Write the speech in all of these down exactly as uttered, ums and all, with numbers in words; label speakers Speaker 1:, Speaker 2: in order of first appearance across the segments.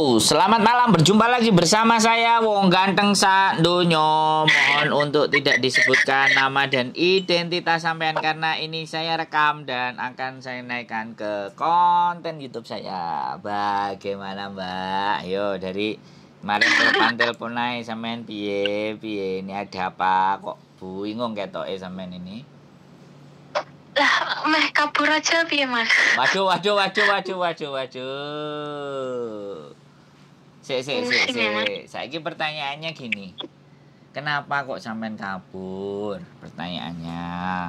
Speaker 1: selamat malam. Berjumpa lagi bersama saya Wong Ganteng Sak Dunyo. Mohon untuk tidak disebutkan nama dan identitas sampean karena ini saya rekam dan akan saya naikkan ke konten YouTube saya. Bagaimana, Mbak? Yo, dari kemarin telepon-telepon naik sampean piye piye ini ada apa kok bingung ketoke sampean ini?
Speaker 2: Lah, meh kabur aja piye, Mas?
Speaker 1: Waduh, waduh, waduh, waduh, waduh, waduh. Sik, sik, sik, sik. Saiki pertanyaannya gini. Kenapa kok sampean kabur? Pertanyaannya.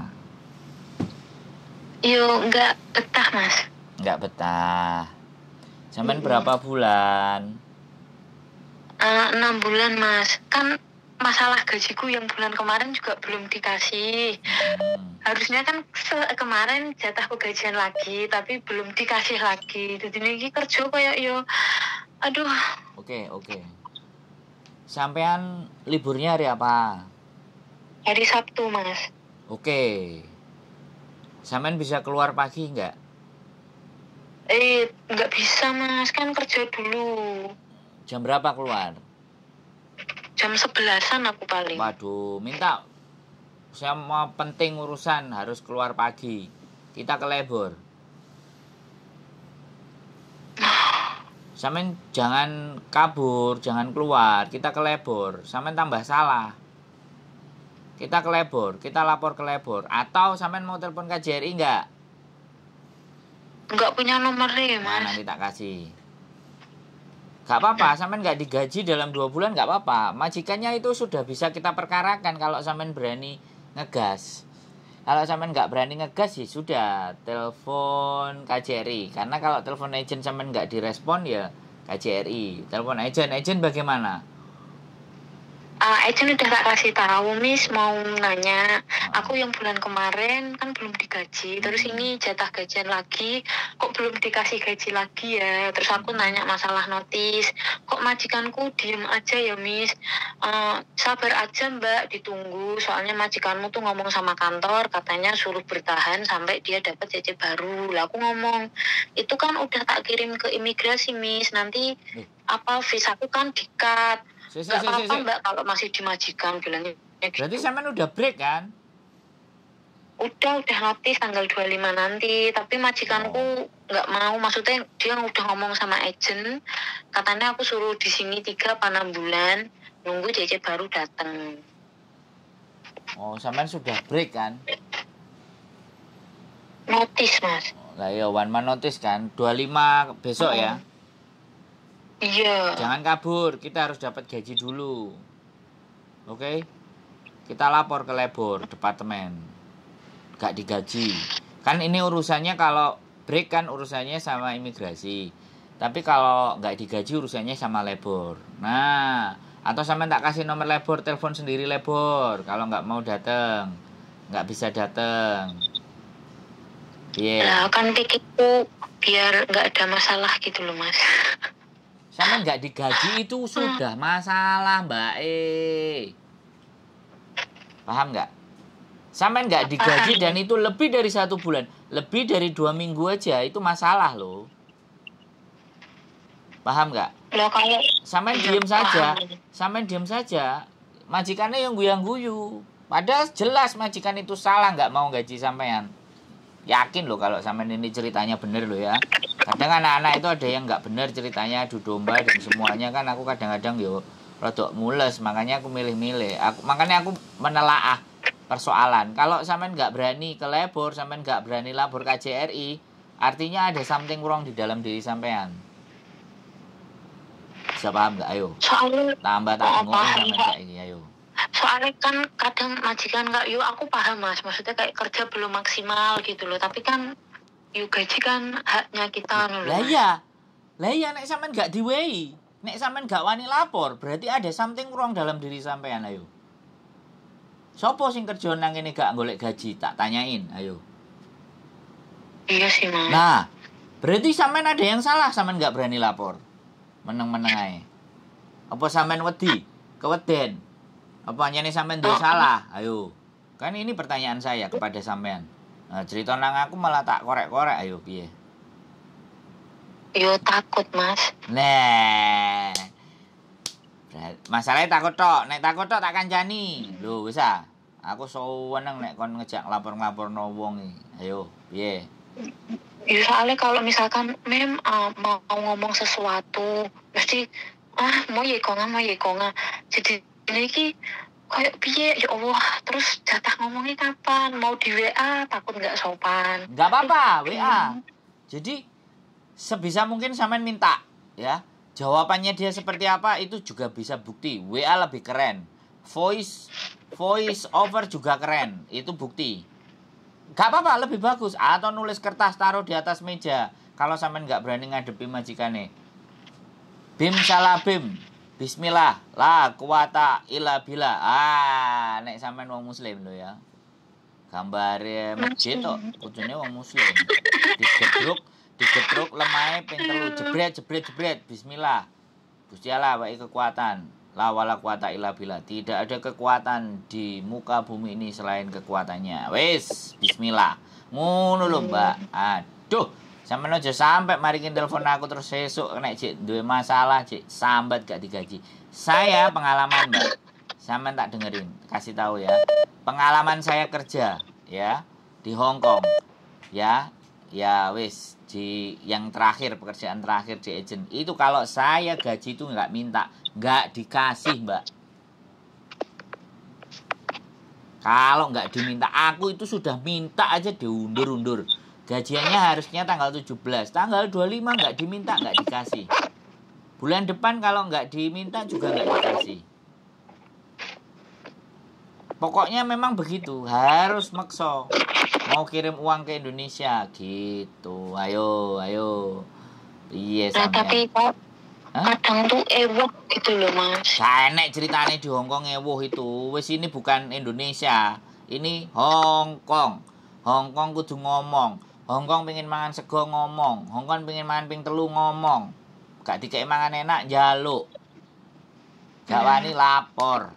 Speaker 2: Yo, enggak betah, Mas.
Speaker 1: Enggak betah. Sampean hmm. berapa bulan?
Speaker 2: Uh, enam bulan, Mas. Kan masalah gajiku yang bulan kemarin juga belum dikasih. Hmm. Harusnya kan kemarin jatahku gajian lagi, tapi belum dikasih lagi. Jadi ini kerja kayak yo, aduh.
Speaker 1: Oke, oke. Sampean liburnya hari apa?
Speaker 2: Hari Sabtu, Mas.
Speaker 1: Oke. Sampean bisa keluar pagi nggak?
Speaker 2: Eh, nggak bisa, Mas. Kan kerja dulu.
Speaker 1: Jam berapa keluar?
Speaker 2: Jam sebelasan aku paling.
Speaker 1: Waduh, minta. Saya mau penting urusan harus keluar pagi. Kita ke lebor. Sampean jangan kabur, jangan keluar. Kita ke lebor. Sampean tambah salah. Kita ke lebor, kita lapor ke lebor. Atau sampean mau telepon K J R I enggak?
Speaker 2: Enggak punya nomornya, Mas.
Speaker 1: Nah, nanti tak kasih. Gak apa-apa, sampean nggak digaji dalam dua bulan nggak apa-apa. Majikannya itu sudah bisa kita perkarakan kalau sampean berani ngegas. Kalau sampean nggak berani ngegas sih sudah telepon K J R I. Karena kalau telepon agent sampean nggak direspon ya K J R I. Telepon agent, agent bagaimana?
Speaker 2: Uh, agent udah tak kasih tahu, Miss, mau nanya. Hmm. Aku yang bulan kemarin kan belum digaji. Terus hmm. ini jatah gajian lagi, kok belum dikasih gaji lagi ya? Terus aku nanya masalah notis. Kok majikanku diem aja ya, Miss? Uh, sabar aja, Mbak, ditunggu. Soalnya majikanmu tuh ngomong sama kantor, katanya suruh bertahan sampai dia dapat C C baru. Lah aku ngomong, itu kan udah tak kirim ke imigrasi, Miss. Nanti hmm. apa visaku kan di-cut.
Speaker 1: Si, si,
Speaker 2: Gak apa-apa,
Speaker 1: si, si.
Speaker 2: Mbak, kalau masih dimajikan bilangnya gitu.
Speaker 1: Berarti sampean udah break kan?
Speaker 2: Udah, udah notis tanggal dua puluh lima nanti. Tapi majikanku oh. gak mau. Maksudnya dia udah ngomong sama agent. Katanya aku suruh di sini tiga apa enam bulan. Nunggu C C baru datang.
Speaker 1: Oh, sampean sudah break kan?
Speaker 2: Notis, Mas.
Speaker 1: Lah ya, one man notis kan? dua puluh lima besok oh. ya?
Speaker 2: Iya.
Speaker 1: Jangan kabur, kita harus dapat gaji dulu. Oke? Kita lapor ke lebor, departemen. Gak digaji. Kan ini urusannya kalau break kan urusannya sama imigrasi. Tapi kalau gak digaji urusannya sama lebor. Nah, atau sampe tak kasih nomor lebor, telepon sendiri lebor. Kalau gak mau datang, gak bisa datang.
Speaker 2: Iya. Yeah. Nah, kan pikirku biar gak ada masalah gitu loh, Mas.
Speaker 1: Sampai nggak digaji itu sudah masalah, Mbak E. Paham nggak? Sampai nggak digaji dan itu lebih dari satu bulan, lebih dari dua minggu aja itu masalah loh. Paham nggak?
Speaker 2: Lo kayak
Speaker 1: sampai diem saja, sampai diem saja. Majikannya yang guyang-guyu. Padahal jelas majikan itu salah nggak mau gaji sampean. Yakin loh kalau sampean ini ceritanya bener loh ya. Kadang anak-anak itu ada yang nggak benar ceritanya, adu domba dan semuanya kan aku kadang-kadang yo rodok mules, makanya aku milih-milih. Aku makanya aku menelaah persoalan. Kalau sampean nggak berani ke lebor, sampean nggak berani lapor K J R I, artinya ada something wrong di dalam diri sampean. Bisa paham nggak? Ayo.
Speaker 2: Soalnya
Speaker 1: tambah tak ngomong sampean kayak ini, ayo.
Speaker 2: Soalnya kan kadang majikan nggak, yuk aku paham, Mas. Maksudnya kayak kerja belum maksimal gitu loh. Tapi kan yuk gaji kan haknya kita loh.
Speaker 1: Lah iya. Lah iya nek sampean gak diwehi, nek sampean gak wani lapor, berarti ada something wrong dalam diri sampean, ayo. Sopo sing kerja nang ngene gak golek gaji, tak tanyain, ayo.
Speaker 2: Iya sih, Mas.
Speaker 1: Nah, berarti sampean ada yang salah, sampean gak berani lapor. Meneng-meneng ae. Apa sampean wedi? Keweden. Apa nyene sampean duwe salah? Ayo. Kan ini pertanyaan saya kepada sampean. Nah, cerita nang aku malah tak korek-korek, ayo piye.
Speaker 2: Yo takut, Mas.
Speaker 1: Nah. Masalahnya takut tok, nek takut tok tak kancani. Lho, wis ah. Aku seneng nek kon ngejak lapor-laporno wong iki. Ayo, piye?
Speaker 2: Ya soalnya kalau misalkan mem uh, mau ngomong sesuatu mesti ah mau ya konga mau ya konga. Jadi ini ki kayak piye ya Allah, terus jatah ngomongnya kapan? Mau di W A takut nggak sopan.
Speaker 1: Nggak apa-apa, W A. Jadi sebisa mungkin sampean minta, ya. Jawabannya dia seperti apa itu juga bisa bukti. W A lebih keren. Voice voice over juga keren. Itu bukti. Gak apa-apa, lebih bagus. Atau nulis kertas taruh di atas meja. Kalau sampean nggak berani ngadepi majikane. Bim salah bim. Bismillah. La kuwata illa billah. Ah, nek sampean wong muslim lho ya. Gambare masjid tok, kudune wong muslim. Digebruk digetruk lemahe ping telu jebret jebret jebret bismillah. Gusti Allah wae kekuatan. La wala quwata illa billah. Tidak ada kekuatan di muka bumi ini selain kekuatannya. Wis, bismillah. Ngono lho, Mbak. Aduh, sampeyan aja sampai marikin telepon aku terus sesuk nek cek duwe masalah, cek sambat gak digaji. Saya pengalaman, Mbak. Sampeyan tak dengerin, kasih tahu ya. Pengalaman saya kerja ya di Hong Kong. Ya, ya wis di yang terakhir pekerjaan terakhir di agent itu kalau saya gaji itu nggak minta, nggak dikasih, Mbak. Kalau nggak diminta, aku itu sudah minta aja diundur-undur. Gajiannya harusnya tanggal tujuh belas, tanggal dua puluh lima nggak diminta, nggak dikasih. Bulan depan kalau nggak diminta juga nggak dikasih. Pokoknya memang begitu, harus makso. Mau kirim uang ke Indonesia gitu. Ayo, ayo. Iya,
Speaker 2: nah, tapi kok kadang tuh ewok gitu loh, Mas.
Speaker 1: Kanek ceritanya di Hong Kong ewuh itu. Wis ini bukan Indonesia. Ini Hong Kong. Hong Kong kudu ngomong. Hong Kong pengen mangan sego ngomong. Hong Kong pengen mangan ping telu ngomong. Gak dikek mangan enak njaluk. Gak wani lapor.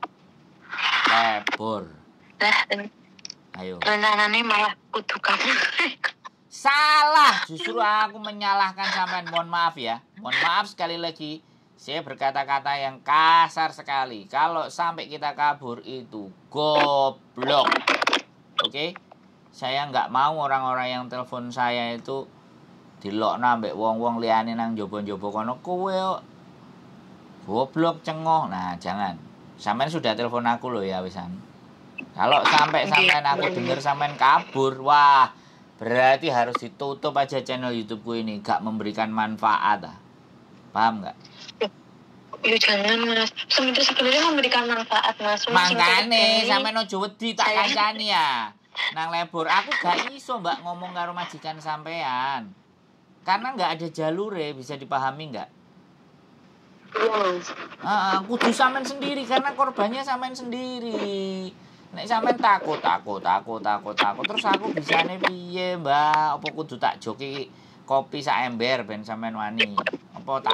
Speaker 1: Lebur.
Speaker 2: Lah,
Speaker 1: ayo.
Speaker 2: Rencananya malah kudu kamu.
Speaker 1: Salah, justru aku menyalahkan sampean. Mohon maaf ya. Mohon maaf sekali lagi. Saya berkata-kata yang kasar sekali. Kalau sampai kita kabur itu goblok. Oke? Okay? Saya nggak mau orang-orang yang telepon saya itu dilokna ambek wong-wong liyane nang jobo-jobo kono kowe goblok cengoh. Nah, jangan. Sampean sudah telepon aku loh ya wisan. Kalau sampai sampean aku denger sampean kabur, wah, berarti harus ditutup aja channel YouTubeku ini, gak memberikan manfaat. Ah. Paham nggak?
Speaker 2: Ya jangan, Mas. Sebenarnya memberikan manfaat, Mas.
Speaker 1: Mangkane sampean ojo wedi tak kancani ya. Nang lebur aku gak iso Mbak ngomong karo majikan sampean. Karena nggak ada jalure, bisa dipahami nggak? Ah, kudu sampean sendiri karena korbannya sampean sendiri. Nek sampean takut, takut, takut, takut, takut terus aku bisane piye, Mbak? Apa kudu tak joki kopi sak ember ben sampean wani? Apa tak?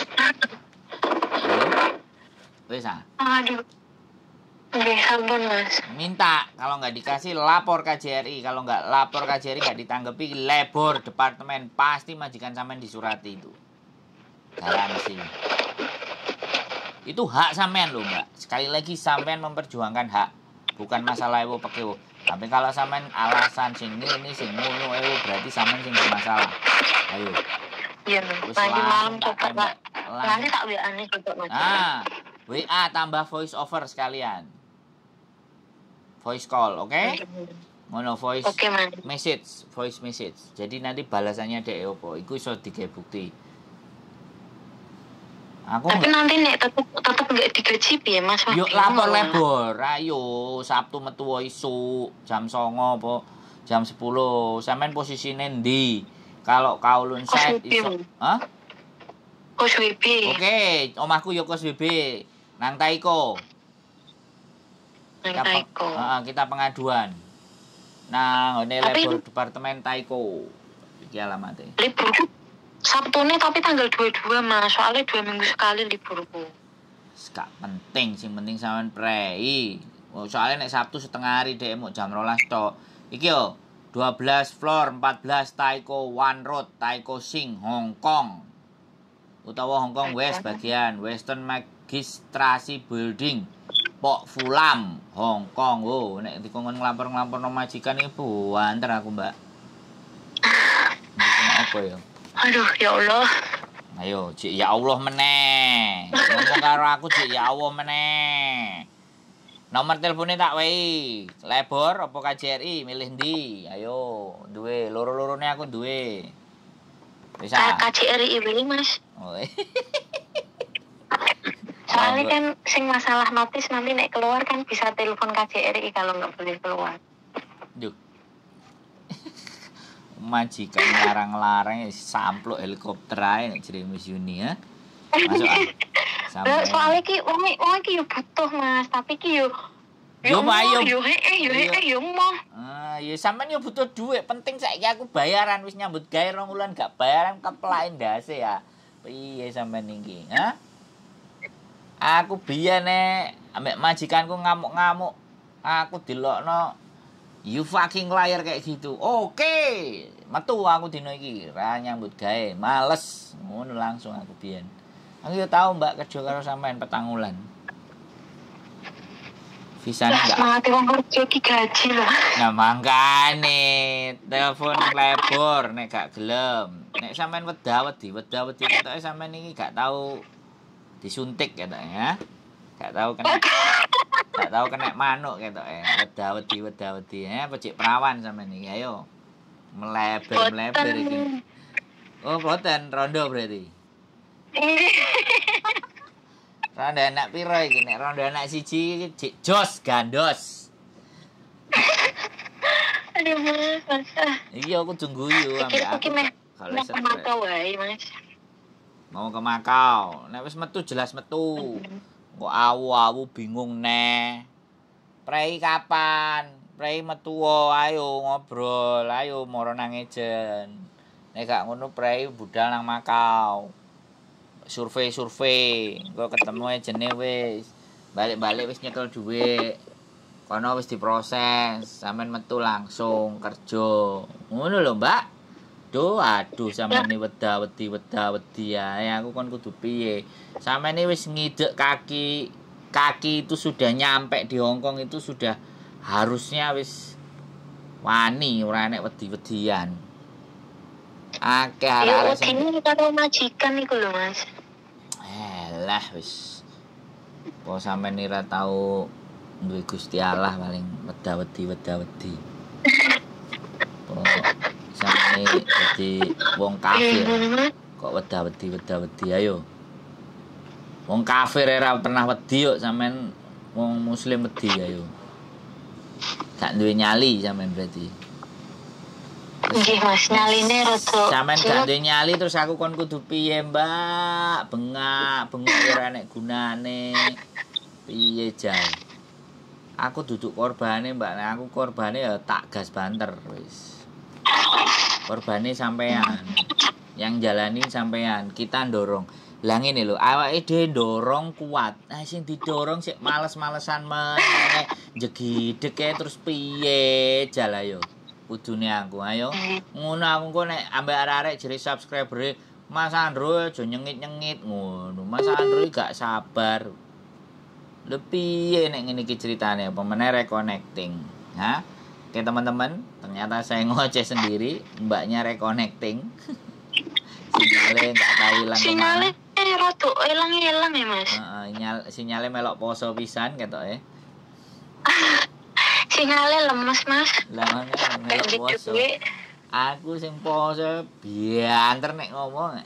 Speaker 1: Wis ah.
Speaker 2: Aduh. Nggih, sampun, Mas.
Speaker 1: Minta, kalau nggak dikasih lapor K J R I, kalau nggak lapor K J R I nggak ditanggapi lebor departemen, pasti majikan sampean disurati itu. Garansi. Itu hak sampean loh, Mbak. Sekali lagi sampean memperjuangkan hak, bukan masalah ewo pekewo. Tapi kalau sampean alasan sing ini sing ngono ewo berarti sampean sing bermasalah. Ayo.
Speaker 2: Iya, nanti malam coba Pak. Nanti tak W A-ne coba, Mas.
Speaker 1: Ah, W A tambah voice over sekalian. Voice call, oke? Okay? Mono voice
Speaker 2: okay,
Speaker 1: message, voice message. Jadi nanti balasannya dek opo, iku iso digawe bukti. Aku
Speaker 2: tapi enggak, nanti nek tetep tetep enggak digaji piye Mas?
Speaker 1: Yuk lapor lebor, ayo Sabtu metu isu jam songo apa jam sepuluh. Sampean posisine ndi? Kalau kaulun set iso. Hah?
Speaker 2: Kos W B.
Speaker 1: Oke, okay, omahku yo kos W B. Nang Taiko.
Speaker 2: Nang Taiko.
Speaker 1: Heeh, kita pengaduan. Nah, ngene lebor departemen Taiko. Iki alamatnya.
Speaker 2: Libur Sabtunya tapi tanggal dua puluh dua Mas, soalnya dua minggu sekali liburku.
Speaker 1: Gak penting, sing penting sampean prei. Oh, soalnya nek Sabtu setengah hari dek mau jam rolas tok. Iki yo, dua belas floor, empat belas Taiko One Road, Taiko Sing, Hong Kong. Utawa Hong Kong West bagian, Western Magistrasi Building, Pok Fulam, Hong Kong. Oh, nek dikongkon nglampor-nglampor majikan iki buanter aku, Mbak. Ini apa ya?
Speaker 2: Aduh, ya Allah.
Speaker 1: Ayo, Cik, ya Allah meneh. Ngomong karo aku, Cik, ya Allah meneh. Nomor teleponnya tak wei. Lebor apa K J R I milih ndi? Ayo, duwe, loro-lorone aku duwe. Bisa.
Speaker 2: K J R I ini, Mas.
Speaker 1: Oh.
Speaker 2: Soalnya kan sing masalah notis nanti nek keluar kan bisa telepon K J R I kalau nggak boleh keluar.
Speaker 1: Duh. Majikan larang-larang sampluk helikopter ae nek jere Miss Yuni ya. Masuk ah.
Speaker 2: Sampai. Soalnya ki wong wong ki yo butuh Mas, tapi ki yo
Speaker 1: yo ayo
Speaker 2: yo hee yo hee yo mau.
Speaker 1: Ah, ya sampean yo butuh duit, penting saiki aku bayaran wis nyambut gawe rong wulan gak bayaran keplain ndase ya. Piye sampean iki, ha? Aku biyen nek ambek majikanku ngamuk-ngamuk, aku dilokno you fucking liar kayak gitu. Oke, metu aku dino iki, ra nyambut gawe, males. Ngono langsung aku biyen. Aku yo tau Mbak kerja karo sampean petang wulan. Visane enggak.
Speaker 2: Mati wong kerja ki gaji lho.
Speaker 1: Nah, mangkane telepon lebor nek gak gelem. Nek sampean weda-wedi, weda-wedi ketoke sampean iki gak tau disuntik ketoke ya. Gak tau kena gak tau kena manuk ketoke. Weda-wedi, weda-wedi ya, pecik perawan sampean iki. Ayo. Meleber-meleber iki. Oh, boten rondo berarti. Rondo anak piro iki? Nek rondo anak siji iki jos gandos.
Speaker 2: Aduh, Mas.
Speaker 1: Iya aku tunggu yo ambek aku.
Speaker 2: Kalau mau ke Makau wae, Mas.
Speaker 1: Mau ke Makau. Nek wis metu jelas metu. Kok awu-awu bingung neh. Prei kapan? Prei metu ayo ngobrol, ayo moro nang ejen. Nek gak ngono prei budal nang Makau. Survei-survei, kok ketemu ejene wis. Balik-balik wis nyekel dhuwit. Kono wis diproses, sampean metu langsung kerja. Ngono lho, Mbak. Duh, aduh sampean iki weda-wedi weda-wedi ae. Aku kon kudu piye? Sampean iki wis ngidek kaki. Kaki itu sudah nyampe di Hong Kong itu sudah harusnya wis wani ora nek wedi-wedian. Akeh arek-arek
Speaker 2: sing iki karo majikan iku lho, Mas.
Speaker 1: Elah wis. Po sampean ora tau duwe Gusti Allah paling weda-wedi weda-wedi. Po sampe dadi wong kafir. Kok weda-wedi weda-wedi ayo. Wong kafir ora pernah wedi kok sampean wong muslim wedi ayo. Gak duwe nyali sampean berarti.
Speaker 2: Nggih Mas, nyaline rada.
Speaker 1: Sampeyan gak duwe nyali terus aku kon kudu piye, Mbak? Bengak, bengak ora nek gunane. Piye jan? Aku duduk korbane, Mbak. Nek aku korbane ya tak gas banter wis. Korbane sampean. Yang jalani sampean, kita ndorong. Lah ngene lho, awake dhewe ndorong kuat. Nah sing didorong sik males-malesan meneh. Jegidek terus piye jal ayo. Kudune aku ayo ngono aku kok nek ambek arek-arek jere subscriber Mas Andro aja nyengit-nyengit ngono Mas Andro gak sabar lho piye nek ngene iki ceritane apa meneh reconnecting ha oke teman-teman ternyata saya ngoceh sendiri mbaknya reconnecting sinyale gak tahu ilang
Speaker 2: sinyale rada ilang-ilang ya Mas
Speaker 1: heeh uh, sinyale melok poso pisan ketoke
Speaker 2: sinyale lemes Mas.
Speaker 1: Lah melok poso. Aku sing poso bianter nek ngomong.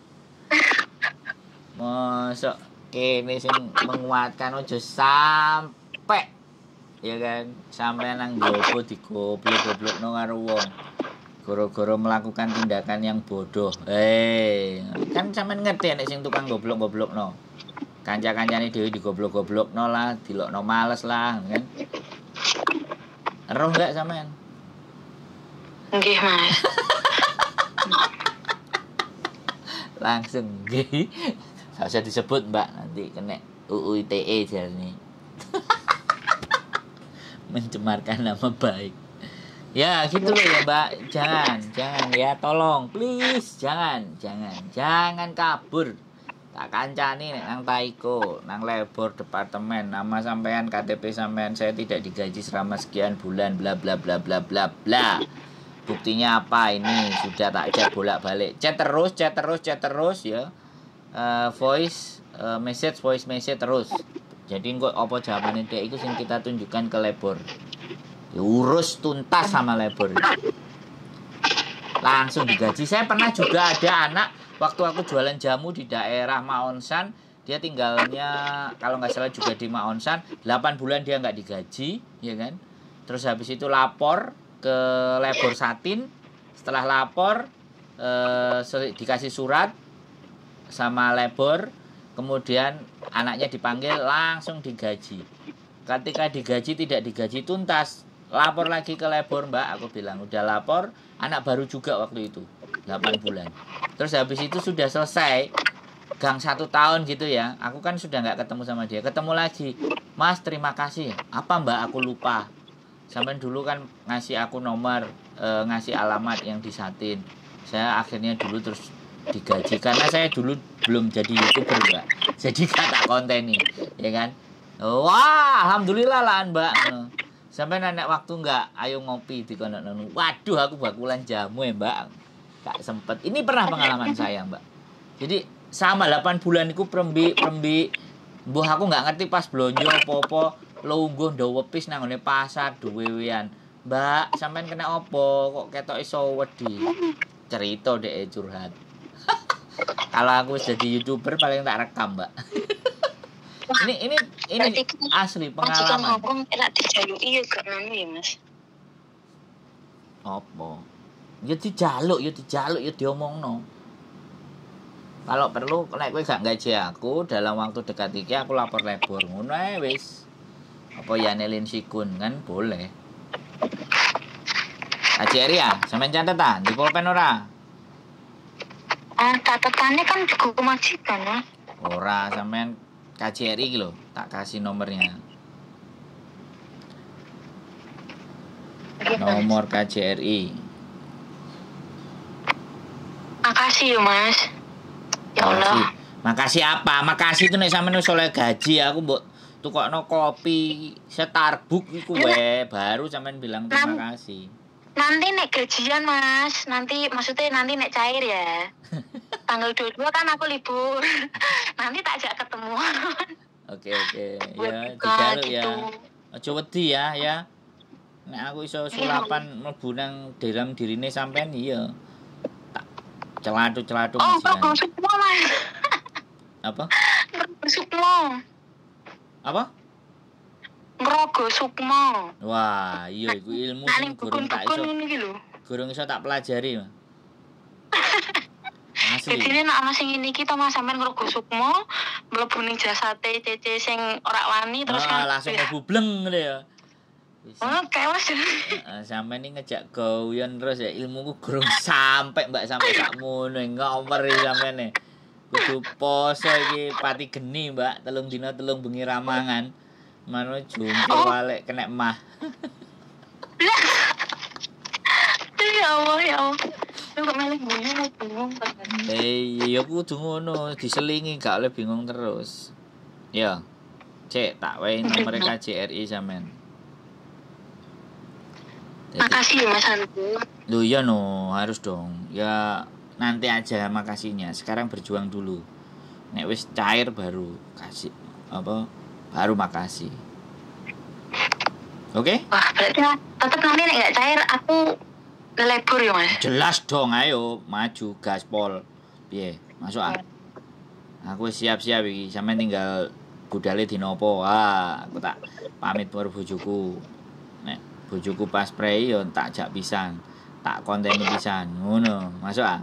Speaker 1: Mosok kene sing menguatkan aja sampe ya kan sampe nang jowo digoblok-goblokno karo wong. Gara-gara melakukan tindakan yang bodoh. Eh, kan sampean ngerti nek sing tukang goblok-goblokno. Kanca-kancane dhewe digoblok-goblokno lah, dilokno males lah, kan. Roh enggak sampean?
Speaker 2: Nggih, Mas.
Speaker 1: Langsung nggih. Enggak usah disebut, Mbak, nanti kena U U I T E jarene. Mencemarkan nama baik. Ya gitu loh ya Mbak, jangan, jangan ya, tolong, please, jangan, jangan, jangan kabur. Tak kancani nek nang Taiko, nang Lebor departemen, nama sampean, K T P sampean, saya tidak digaji selama sekian bulan, bla bla bla bla bla bla. Buktinya apa ini? Sudah tak chat bolak-balik, chat terus, chat terus, chat terus ya. Uh, voice uh, message, voice message terus. Jadi kok apa jawabannya dia itu sing kita tunjukkan ke Lebor. Urus tuntas sama Lebor, langsung digaji. Saya pernah juga ada anak waktu aku jualan jamu di daerah Maonsan, dia tinggalnya kalau nggak salah juga di Maonsan, delapan bulan dia nggak digaji, ya kan? Terus habis itu lapor ke Lebor Satin, setelah lapor eh, dikasih surat sama Lebor, kemudian anaknya dipanggil, langsung digaji. Ketika digaji tidak digaji tuntas, lapor lagi ke Lebor, Mbak, aku bilang udah lapor, anak baru juga waktu itu delapan bulan. Terus habis itu sudah selesai gang satu tahun gitu ya, aku kan sudah nggak ketemu sama dia, ketemu lagi, Mas terima kasih, apa Mbak aku lupa, sampai dulu kan ngasih aku nomor, e, ngasih alamat yang di Satin, saya akhirnya dulu terus digaji karena saya dulu belum jadi YouTuber Mbak, jadi kata konten nih ya kan. Wah alhamdulillah lah Mbak, sampai nenek waktu enggak, ayo ngopi di kono. Waduh, aku bakulan jamu ya, Mbak. Gak sempet. Ini pernah pengalaman saya, Mbak. Jadi sama delapan bulan iku prembi-prembi. Mbuh aku enggak ngerti pas blonjo apa-apa, lungguh ndawa wepis nang ngene pasar duwe-wean. Mbak, sampean kena apa? Kok ketok iso wedi? Cerita dek curhat. Kalau aku jadi YouTuber paling tak rekam, Mbak. ini ini ini asli pengalaman.
Speaker 2: Majikan ngomong enak dijaluki ya gak ngono ya Mas.
Speaker 1: Apa? Ya dijaluk, ya dijaluk, ya diomongno. Kalau perlu nek kowe gak gaji aku dalam waktu dekat iki aku lapor Lebor ngono ae wis. Apa ya nelin sikun kan boleh. Ajeri ya, sampean catetan di pulpen ora?
Speaker 2: Ah, catetannya kan di buku majikan ya.
Speaker 1: Ora, sampean K J R I gitu loh, tak kasih nomornya. Nomor K J R I.
Speaker 2: Makasih ya Mas. Ya Allah.
Speaker 1: Makasih apa? Makasih itu nek sampean wis oleh gaji, aku mbok tukokno kopi Starbucks iku wae, baru sampean bilang terima kasih.
Speaker 2: Nanti nek gajian Mas, nanti maksudnya nanti nek cair ya. Tanggal dua puluh dua kan aku libur. Nanti tak ajak ketemuan.
Speaker 1: Oke oke. Ya, dijaluk ya. Aja wedi ya ya. Nek aku iso sulapan mlebu nang dalam dirine sampean iya. Tak celatu-celatu
Speaker 2: Oh,
Speaker 1: majikan.
Speaker 2: kok sukmo Mas.
Speaker 1: Apa?
Speaker 2: Sukmo.
Speaker 1: Apa?
Speaker 2: Ngrogo sukmo.
Speaker 1: Wah, iya iku ilmu sing gurung tak iso. Gurung iso tak pelajari, Mas. Asli.
Speaker 2: Jadi nek ana sing ngene iki to Mas sampean ngrogo sukmo, mlebu ning jasate C C sing ora wani terus
Speaker 1: kan
Speaker 2: kan
Speaker 1: langsung mlebu bleng ngono ya.
Speaker 2: Oh, kewas.
Speaker 1: Heeh, sampean iki ngejak gawean terus ya ilmuku gurung sampai Mbak sampai sakmono ngomer iki sampean e. Kudu poso iki pati geni, Mbak, telung dina telung bengi ramangan. Mano jumpo balik kena mah.
Speaker 2: Ya Allah, ya Allah. Kok malah bingung bingung banget.
Speaker 1: Eh, ya kudu ngono, diselingi gak oleh bingung terus. Ya. Cek tak wae nomor K J R I sampean.
Speaker 2: Makasih ya Mas Andu.
Speaker 1: Loh ya no, harus dong. Ya nanti aja makasihnya. Sekarang berjuang dulu. Nek wis cair baru kasih apa? Baru makasih. Oke? Okay?
Speaker 2: Wah, berarti tetap nanti nek enggak cair aku Lebor ya Mas.
Speaker 1: Jelas dong, ayo maju gaspol. Piye? Masuk ah. Aku siap-siap iki, sampean tinggal budale dinopo. Ah, aku tak pamit karo bojoku. Nek bojoku pas prei yo tak jak pisan. Tak konteni pisan. Ngono, masuk ah.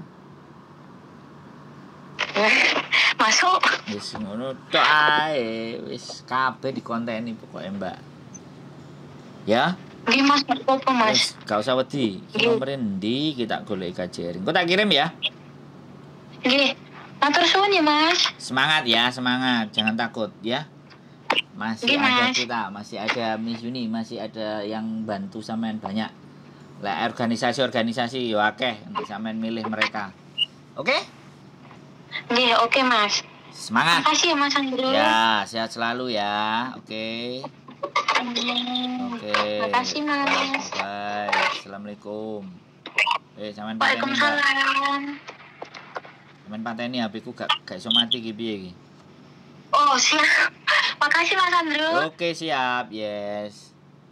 Speaker 2: Masuk.
Speaker 1: Wis ngono tok ae, wis kabeh dikonteni pokoke, Mbak. Ya?
Speaker 2: Nggih Mas, apa Mas?
Speaker 1: Gak usah wedi. Nomor endi kita golek K J R I. Engko tak kirim ya.
Speaker 2: Nggih. Matur suwun ya Mas.
Speaker 1: Semangat ya, semangat. Jangan takut ya. Masih
Speaker 2: Nggih,
Speaker 1: ada
Speaker 2: Mas.
Speaker 1: kita, masih ada Miss Yuni, masih ada yang bantu sampean banyak. Lah organisasi-organisasi yo akeh nanti sampean milih mereka. Oke?
Speaker 2: Nggih, oke Mas.
Speaker 1: Semangat.
Speaker 2: Makasih ya Mas Andro.
Speaker 1: Ya, sehat selalu ya. Oke. Oke.
Speaker 2: Makasih Mas.
Speaker 1: Bye. Assalamualaikum. Eh, sampean pateni.
Speaker 2: Waalaikumsalam.
Speaker 1: Sampean pateni H P ku gak gak iso mati iki piye iki?
Speaker 2: Oh, siap. Makasih Mas Andro.
Speaker 1: Oke, siap. Yes.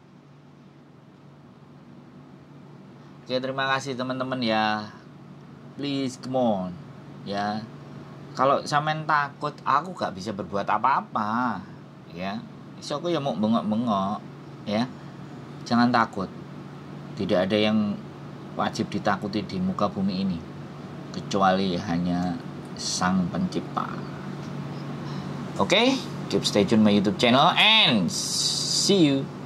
Speaker 1: Oke, terima kasih teman-teman ya. Please come on. Ya. Kalau sampean takut, aku gak bisa berbuat apa-apa. Ya. Iso aku ya mau bengok-bengok, ya. Jangan takut. Tidak ada yang wajib ditakuti di muka bumi ini kecuali hanya Sang Pencipta. Oke, okay? Keep stay tune my YouTube channel and see you.